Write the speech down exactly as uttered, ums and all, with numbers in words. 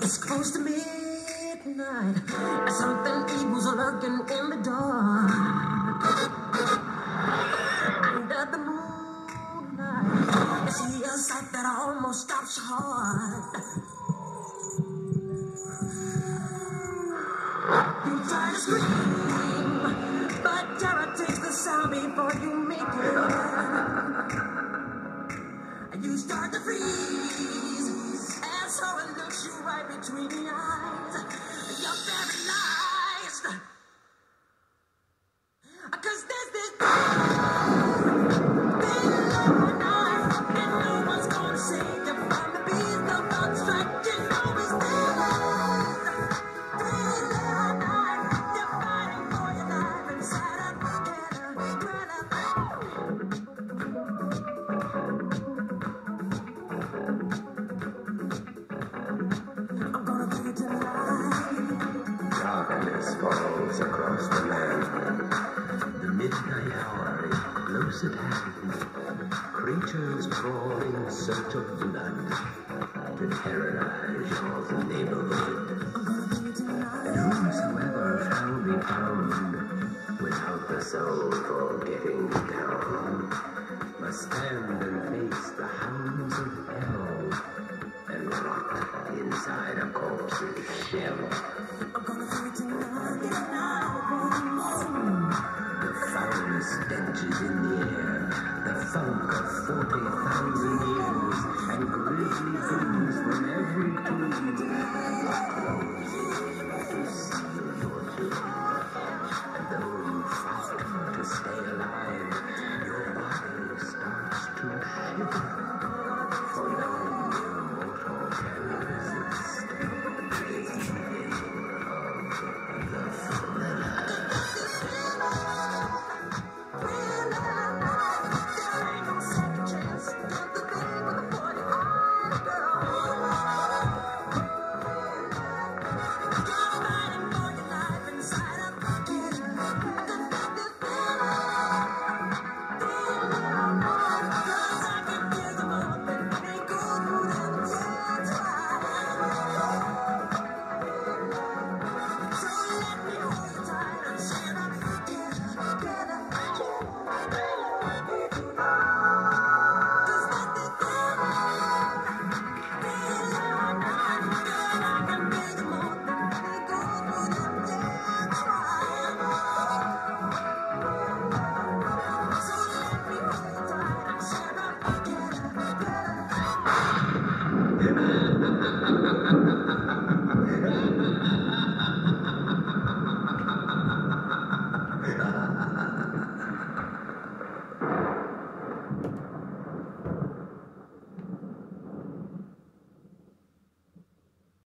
It's close to midnight. Something evil's lurking in the dark. Under the moonlight, I see a sight that almost stops your heart. You try to scream, but terror takes the sound before you make it. And you start to freeze, and so it looks you right between the eyes. You're paralyzed, 'cause there's this big long night, and no one's gonna save you from the beast of the strike. You know it's there. Darkness falls across the land. The midnight hour is close at hand. Creatures crawl in search of blood to terrorize your neighborhood. And whosoever shall be found without the soul for getting down must stand and face the hounds of hell and rot inside a corpse's shell.